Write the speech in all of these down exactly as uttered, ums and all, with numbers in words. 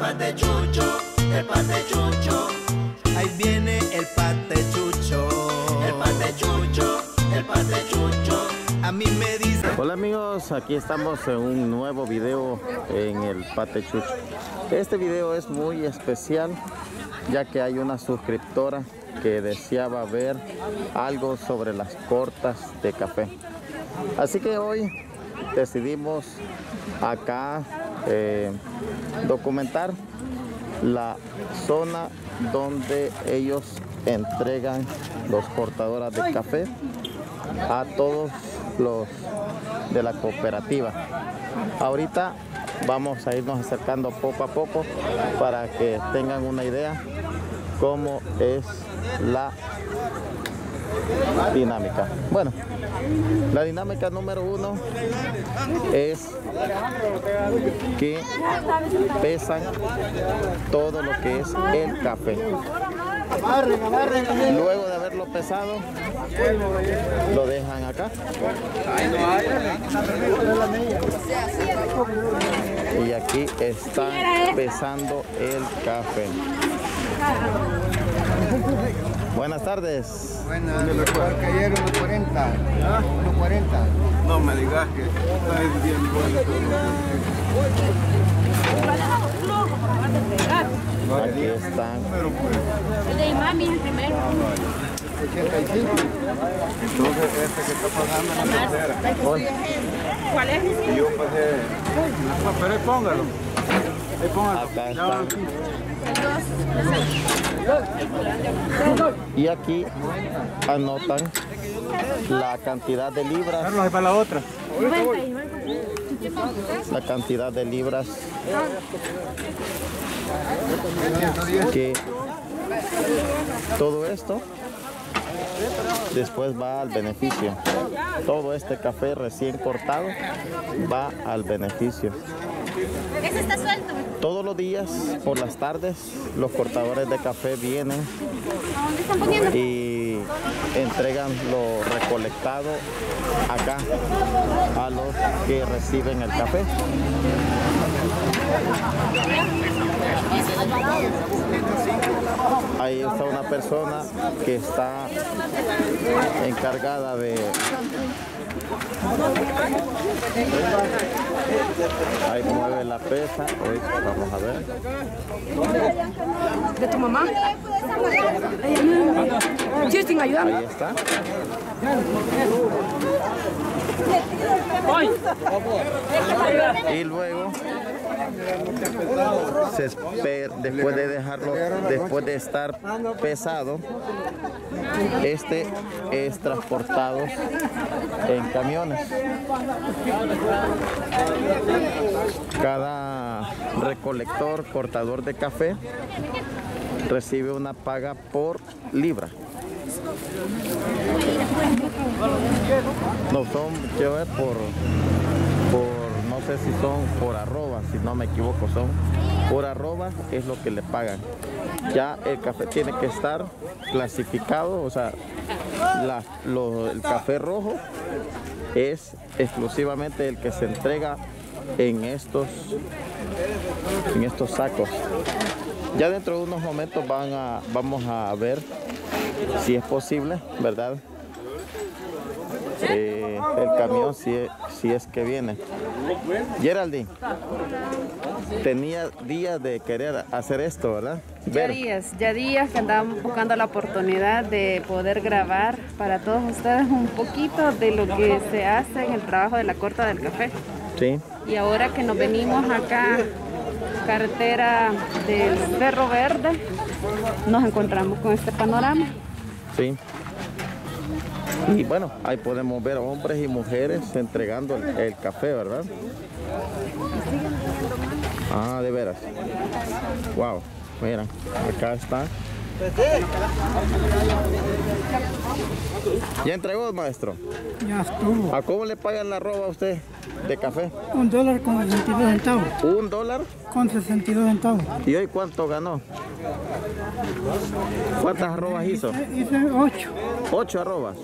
patechucho, el patechucho. Ahí viene el patechucho, el patechucho, el patechucho. A mí me dice. Hola amigos, aquí estamos en un nuevo video en el patechucho. Este video es muy especial ya que hay una suscriptora que deseaba ver algo sobre las cortas de café. Así que hoy decidimos acá eh, documentar la zona donde ellos entregan los cortadoras de café a todos los de la cooperativa. Ahorita vamos a irnos acercando poco a poco para que tengan una idea cómo es la dinámica. Bueno, la dinámica número uno es que pesan todo lo que es el café. Luego de haberlo pesado, lo dejan acá. Y aquí están pesando el café. Buenas tardes. Buenas, me recuerdo que ayer uno cuarenta. uno cuarenta. No me digas que está bien bueno. Aquí están. El de mami el primero. ochenta y cinco. Entonces este que está pagando en la tercera. Hoy. ¿Cuál es? Y yo pasé. Pero ahí póngalo. Ahí póngalo. Acá están. Y aquí anotan la cantidad de libras. Carlos, ahí para la otra. La cantidad de libras que todo esto después va al beneficio. Todo este café recién cortado va al beneficio. Ese está suelto. Todos los días por las tardes los cortadores de café vienen ¿Dónde están poniendo? y entregan lo recolectado acá a los que reciben el café. Ahí está una persona que está encargada de... Ahí mueve la pesa. Hoy vamos a ver. ¿De tu mamá? ¿Sí sin ayudar? Ahí está. Y luego se espera, después de dejarlo, después de estar pesado, este es transportado en camiones. Cada recolector, cortador de café recibe una paga por libra. No son, quiero ver, por, por, no sé si son por arroba, si no me equivoco, son por arroba es lo que le pagan. Ya el café tiene que estar clasificado, o sea, la, lo, el café rojo es exclusivamente el que se entrega en estos, en estos sacos. Ya dentro de unos momentos van a, vamos a ver si es posible, ¿verdad? Eh, el camión si es, si es que viene. Geraldine, tenía días de querer hacer esto, ¿verdad? Ya Ver. días, ya días que andábamos buscando la oportunidad de poder grabar para todos ustedes un poquito de lo que se hace en el trabajo de la corta del café. Sí. Y ahora que nos venimos acá, carretera del Cerro Verde, nos encontramos con este panorama. Sí. Y bueno, ahí podemos ver hombres y mujeres entregando el, el café, ¿verdad? Ah, de veras. Wow, miren, acá está. ¿Ya entregó, maestro? Ya estuvo. ¿A cómo le pagan la arroba a usted de café? Un dólar con sesenta y dos centavos. ¿Un dólar? Con sesenta y dos centavos. ¿Y hoy cuánto ganó? ¿Cuántas arrobas hizo? Hice ocho. Ocho arrobas.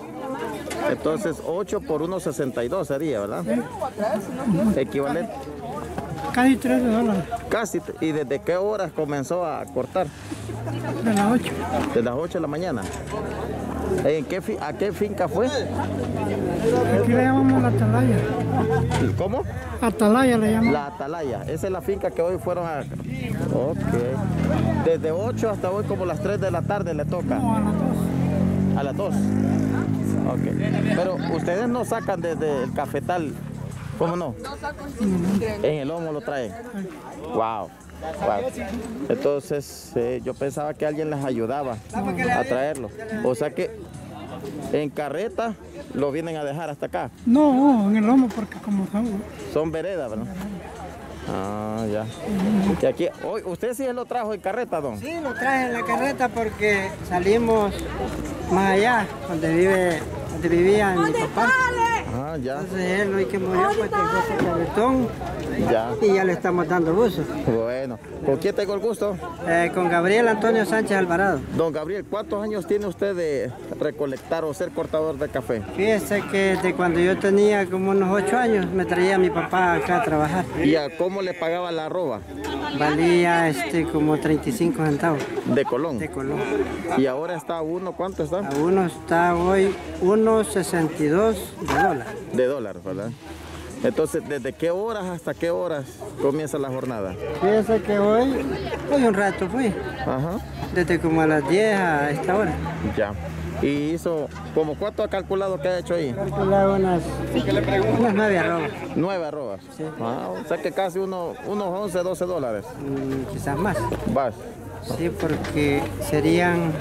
Entonces ocho por uno sesenta y dos sería, ¿verdad? Equivalente. Casi trece dólares. Casi. ¿Y desde qué horas comenzó a cortar? De las ocho. De las ocho de la mañana. ¿En qué fi- ¿A qué finca fue? Aquí le llamamos la Atalaya. ¿Cómo? Atalaya le llamamos. La Atalaya. Esa es la finca que hoy fueron a... Ok. Desde ocho hasta hoy como las tres de la tarde le toca. No, a las dos. A las dos. Ok. Pero ustedes no sacan desde el cafetal. ¿Cómo no? En el lomo lo traen. Wow. Wow. Entonces eh, yo pensaba que alguien les ayudaba a traerlo. O sea que en carreta lo vienen a dejar hasta acá. No, en el lomo porque como son... Son veredas, ¿verdad? Ah, ya. Y aquí, hoy, ¿usted sí lo trajo en carreta, don? Sí, lo traje en la carreta porque salimos más allá, donde vive, donde vivía mi papá. Ah, ya. Entonces él hoy que murió pues dejó ese carretón Ya. y ya le estamos dando uso. Bueno, ¿con quién tengo el gusto? Eh, con Gabriel Antonio Sánchez Alvarado. Don Gabriel, ¿cuántos años tiene usted de recolectar o ser cortador de café? Fíjese que de cuando yo tenía como unos ocho años me traía mi papá acá a trabajar. ¿Y a cómo le pagaba la arroba? Valía este como treinta y cinco centavos De Colón. de Colón. Y ahora está a uno, ¿cuánto está? A uno está hoy uno sesenta y dos de dólar. De dólares, ¿verdad? Entonces, ¿desde qué horas hasta qué horas comienza la jornada? Fíjese que hoy, hoy un rato fui, Ajá. desde como a las diez a esta hora. Ya. Y hizo, ¿como cuánto ha calculado que ha hecho ahí? Calculaba unas, unas nueve arrobas, Nueve arrobas. Sí. Ah, o sea que casi uno, unos once, doce dólares. mm, quizás más. Vas. Sí, porque serían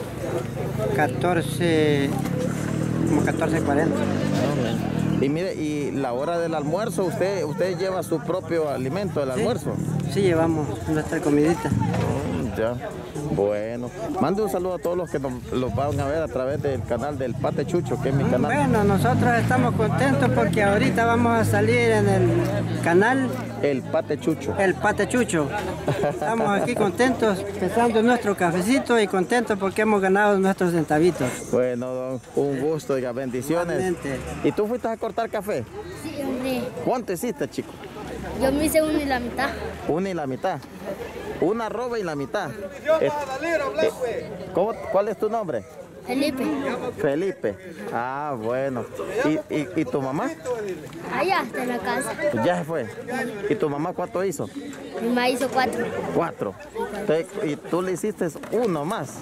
catorce, como catorce cuarenta. Y mire, y la hora del almuerzo, usted usted lleva su propio alimento, el almuerzo. Sí, llevamos nuestra comidita. Mm, ya. Bueno, mande un saludo a todos los que nos los van a ver a través del canal del Pate Chucho, que es mi canal. Bueno, nosotros estamos contentos porque ahorita vamos a salir en el canal El Pate Chucho. El Pate Chucho. Estamos aquí contentos, empezando nuestro cafecito y contentos porque hemos ganado nuestros centavitos. Bueno, don, un gusto, oiga, bendiciones. Igualmente. ¿Y tú fuiste a cortar café? Sí, hombre. ¿Cuánto hiciste, chico? Yo me hice uno y la mitad. Una y la mitad. Una arroba y la mitad. Eh, eh, ¿cómo- ¿Cuál es tu nombre? Felipe. Felipe. Ah, bueno. ¿Y, y, y tu mamá? Allá está en la casa. Ya se fue. ¿Y tu mamá cuánto hizo? Mi mamá hizo cuatro. Cuatro. Te- y tú le hiciste uno más.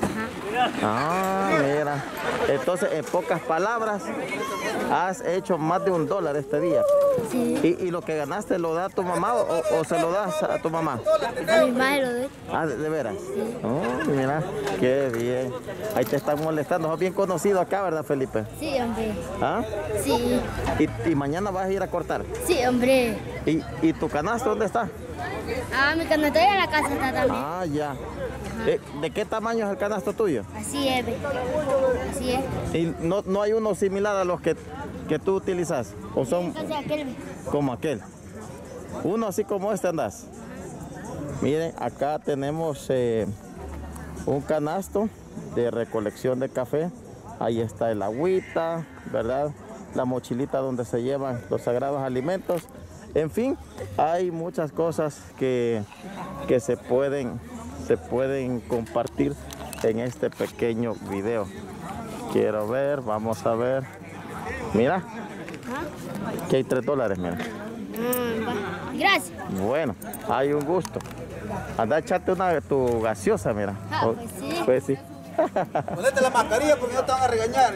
Ah, mira. Entonces, en pocas palabras, has hecho más de un dólar este día. Sí. ¿Y, y lo que ganaste lo da tu mamá o, o se lo das a tu mamá? A mi madre lo doy. Ah, ¿de, de veras? Oh, mira, qué bien. Ahí te están molestando. Sos bien conocido acá, ¿verdad, Felipe? Sí, hombre. ¿Ah? Sí. ¿Y, y mañana vas a ir a cortar? Sí, hombre. ¿Y, y tu canasto dónde está? Ah, mi canasta en la casa está también. Ah, ya. ¿De, de qué tamaño es el canasto tuyo? Así es, ve. Así es. ¿Y no, no hay uno similar a los que, que tú utilizas? ¿O son Casi aquel, ve. como aquel? Uno así como este andas. Miren, acá tenemos eh, un canasto de recolección de café. Ahí está el agüita, ¿verdad? La mochilita donde se llevan los sagrados alimentos. En fin, hay muchas cosas que, que se pueden, se pueden compartir en este pequeño video. Quiero ver, vamos a ver. Mira, que hay tres dólares, mira. Mm, va. Gracias. Bueno, hay un gusto. Anda, echate una tu gaseosa, mira. Ah, O- pues sí. Pues sí. Ponete la mascarilla porque no te van a regañar.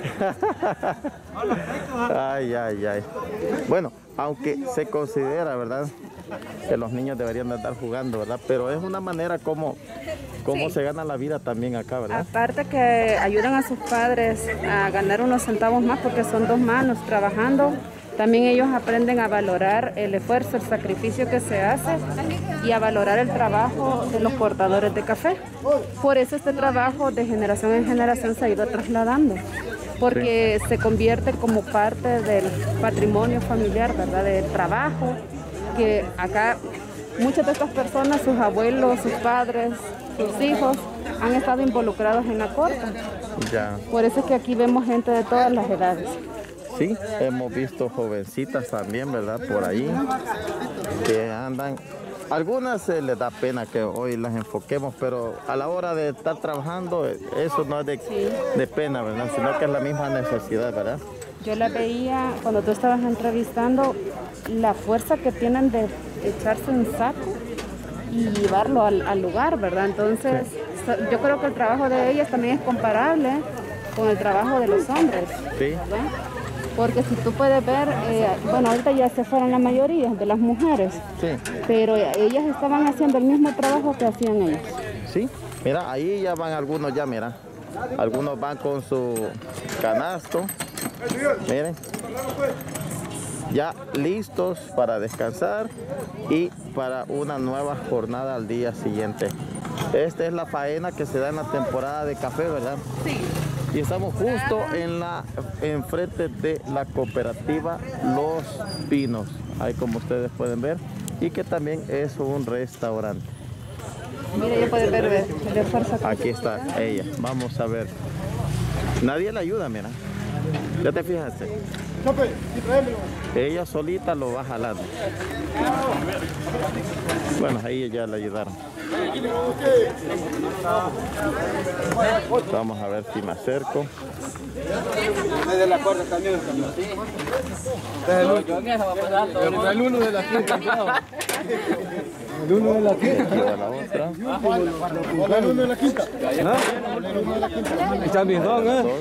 Ay, ay, ay. Bueno, aunque se considera, ¿verdad?, que los niños deberían de estar jugando, ¿verdad? Pero es una manera como, como Sí. se gana la vida también acá, ¿verdad? Aparte que ayudan a sus padres a ganar unos centavos más porque son dos manos trabajando, también ellos aprenden a valorar el esfuerzo, el sacrificio que se hace y a valorar el trabajo de los cortadores de café. Por eso este trabajo de generación en generación se ha ido trasladando, porque se convierte como parte del patrimonio familiar, ¿verdad? Del trabajo, que acá muchas de estas personas, sus abuelos, sus padres, sus hijos, han estado involucrados en la corta. Ya. Por eso es que aquí vemos gente de todas las edades. Sí, hemos visto jovencitas también, ¿verdad? Por ahí, que andan algunas eh, les da pena que hoy las enfoquemos, pero a la hora de estar trabajando, eso no es de, Sí. de pena, ¿verdad? Sino que es la misma necesidad, ¿verdad? Yo la veía cuando tú estabas entrevistando, la fuerza que tienen de echarse un saco y llevarlo al, al lugar, ¿verdad? Entonces, so- yo creo que el trabajo de ellas también es comparable con el trabajo de los hombres, Sí. ¿verdad? Porque si tú puedes ver, eh, bueno, ahorita ya se fueron la mayoría de las mujeres, Sí. pero ellas estaban haciendo el mismo trabajo que hacían ellos. Sí. Mira, ahí ya van algunos ya, mira. Algunos van con su canasto. Miren. Ya listos para descansar y para una nueva jornada al día siguiente. Esta es la faena que se da en la temporada de café, ¿verdad? Sí. Y estamos justo en la enfrente de la cooperativa Los Pinos, ahí como ustedes pueden ver, y que también es un restaurante. Mira, ya puedes ver el el esfuerzo que Aquí está ella, vamos a ver. Nadie le ayuda, mira. ¿Ya te fijaste? Ella solita lo va jalando. Bueno, ahí ya le ayudaron. Vamos a ver si me acerco. Desde la cuarta también. Desde el uno. El uno de la quinta. El uno de la quinta. Aquí va la otra. El uno de la quinta. Está mis dos, ¿eh? Dos.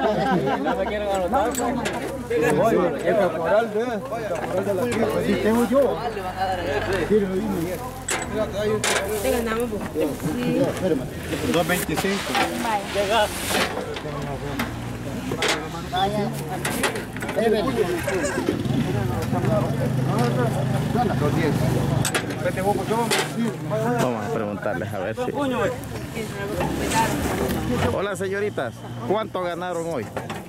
El caporal, ¿eh? El caporal de la quinta. Sí, tengo yo. Quiero irme. te ganamos. dos veinticinco. dos diez. Vamos a preguntarles a ver si... Hola señoritas, ¿cuánto ganaron hoy?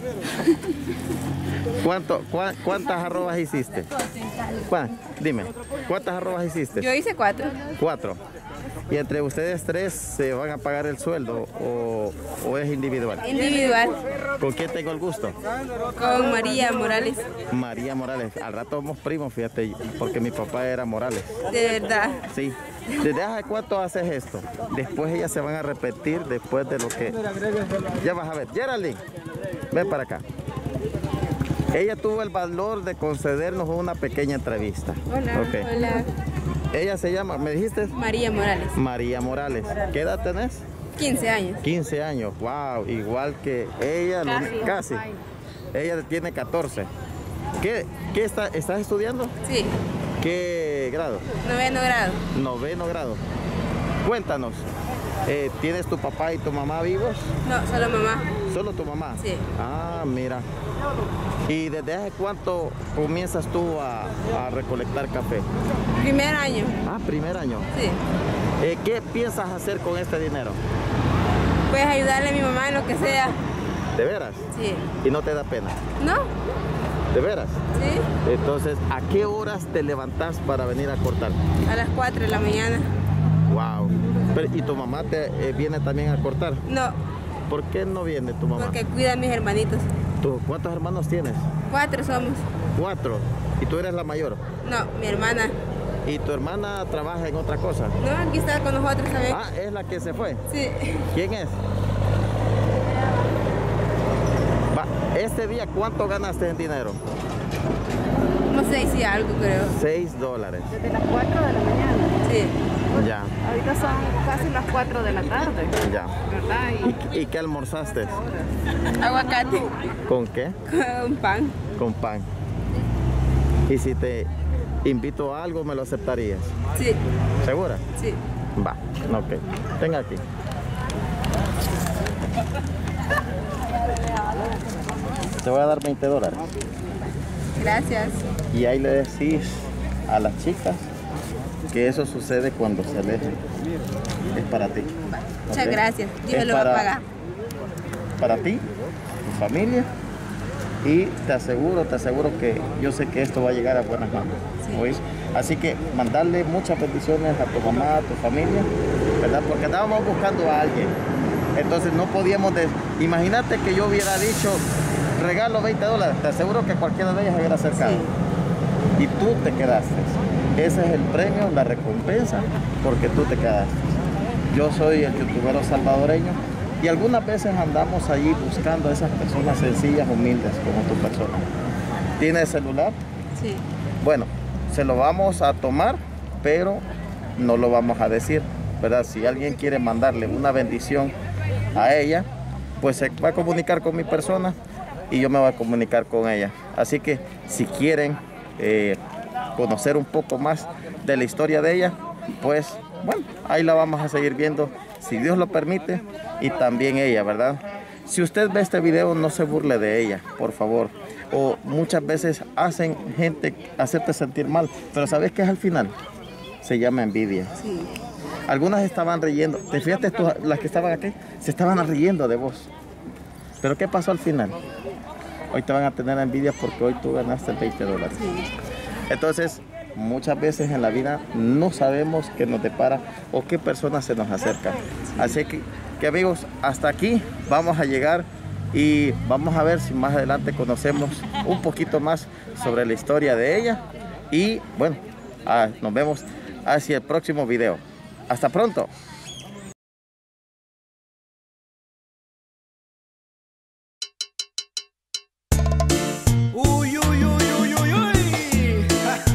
¿Cuánto, cua- ¿Cuántas arrobas hiciste? ¿Cuán- Dime, ¿cuántas arrobas hiciste? Yo hice cuatro. Cuatro. ¿Y entre ustedes tres se van a pagar el sueldo o, o es individual? Individual, ¿Con quién tengo el gusto? con María Morales, María Morales. Al rato somos primos, fíjate, porque mi papá era Morales. de verdad. Sí. ¿Desde hace cuánto haces esto? Después ellas se van a repetir después de lo que... Ya vas a ver. Geraldine, ven para acá. Ella tuvo el valor de concedernos una pequeña entrevista. Hola, Ok. hola. Ella se llama, ¿me dijiste? María Morales, María Morales. ¿Qué edad tenés? quince años. quince años. Wow, igual que ella. lo- Casi. Casi. Ella tiene catorce. ¿Qué, qué está, estás estudiando? Sí, ¿Qué grado? noveno grado. Noveno grado. Cuéntanos, eh, ¿tienes tu papá y tu mamá vivos? No, solo mamá. ¿Solo tu mamá? Sí. Ah, mira. ¿Y desde hace cuánto comienzas tú a, a recolectar café? Primer año. Ah, primer año. Sí. Eh, ¿Qué piensas hacer con este dinero? Puedes ayudarle a mi mamá en lo que sea. ¿De veras? Sí. ¿Y no te da pena? ¿No? ¿De veras? Sí. Entonces, ¿a qué horas te levantás para venir a cortar? A las cuatro de la mañana. Wow. Pero, ¿y tu mamá te eh, viene también a cortar? No, ¿Por qué no viene tu mamá? porque cuida a mis hermanitos. ¿Tú, ¿Cuántos hermanos tienes? Cuatro somos. Cuatro. ¿Y tú eres la mayor? No, mi hermana. ¿Y tu hermana trabaja en otra cosa? No, aquí está con nosotros también. Ah, es la que se fue. Sí. ¿Quién es? Va, este día, ¿cuánto ganaste en dinero? No sé si algo, creo. Seis dólares. Desde las cuatro de la mañana. Sí. Ya, Ahorita son casi las cuatro de la tarde. ya. ¿Verdad? ¿Y, y qué almorzaste? Y aguacate ¿Con qué? con pan. Con pan. ¿Y si te invito a algo, me lo aceptarías? Sí, ¿Segura? sí. Va, ok. Tenga aquí. Te voy a dar veinte dólares. Gracias. Y ahí le decís a las chicas que eso sucede cuando se alejan. Es para ti. Muchas ¿Ok? gracias. Dios Es lo va a para- pagar. Para ti, tu familia. Y te aseguro, te aseguro que yo sé que esto va a llegar a buenas manos. Sí. ¿Oís? Así que mandarle muchas bendiciones a tu mamá, a tu familia, ¿verdad? Porque estábamos buscando a alguien. Entonces no podíamos... de- Imagínate que yo hubiera dicho, regalo veinte dólares. Te aseguro que cualquiera de ellas se hubiera acercado. Sí. Y tú te quedaste. Ese es el premio, la recompensa, porque tú te quedaste. Yo soy el youtubero salvadoreño y algunas veces andamos allí buscando a esas personas sencillas, humildes, como tu persona. ¿Tienes celular? Sí. Bueno, se lo vamos a tomar, pero no lo vamos a decir, ¿verdad? Si alguien quiere mandarle una bendición a ella, pues se va a comunicar con mi persona y yo me voy a comunicar con ella. Así que si quieren eh, conocer un poco más de la historia de ella, pues bueno, ahí la vamos a seguir viendo, si Dios lo permite, y también ella, ¿verdad? Si usted ve este video, no se burle de ella, por favor. O muchas veces hacen gente hacerte sentir mal, pero ¿sabes qué es al final? Se llama envidia. Sí. Algunas estaban riendo, te fíjate, tú, las que estaban aquí, se estaban riendo de vos. Pero ¿qué pasó al final? Hoy te van a tener envidia porque hoy tú ganaste veinte dólares. Sí. Entonces, muchas veces en la vida no sabemos qué nos depara o qué personas se nos acercan. Así que, que amigos, hasta aquí vamos a llegar y vamos a ver si más adelante conocemos un poquito más sobre la historia de ella. Y bueno, ah, nos vemos hacia el próximo video. Hasta pronto. Uy, uy, uy, uy, uy, uy.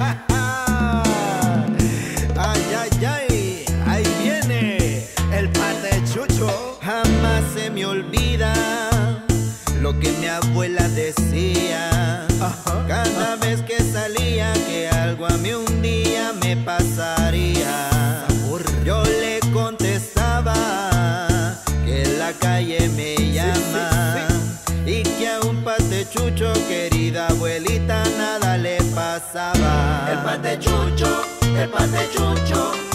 Ay, ay, ay. Ahí viene el Pate Chucho. Jamás se me olvida lo que mi abuela decía. Cada vez que salía, que algo a mí un día me pasaría. Yo le contestaba que la calle me llama y que a un Pate Chucho, querida abuelita, nada le pasaba. El Pate Chucho, el Pate Chucho.